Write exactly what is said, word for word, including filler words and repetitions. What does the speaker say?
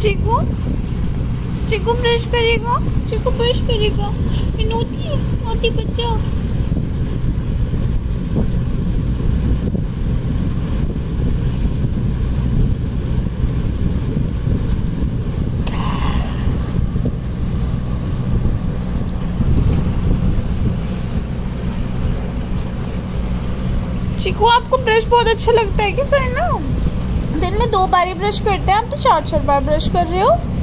Chikoo chikoo brush करेगा, chikoo brush करेगा। ये नोटी है, नोटी बच्चा। चिक्कू आपको ब्रश बहुत अच्छा लगता है क्या करना? दिन में दो बार ही ब्रश करते हैं आप, तो चार चार बार ब्रश कर रहे हो।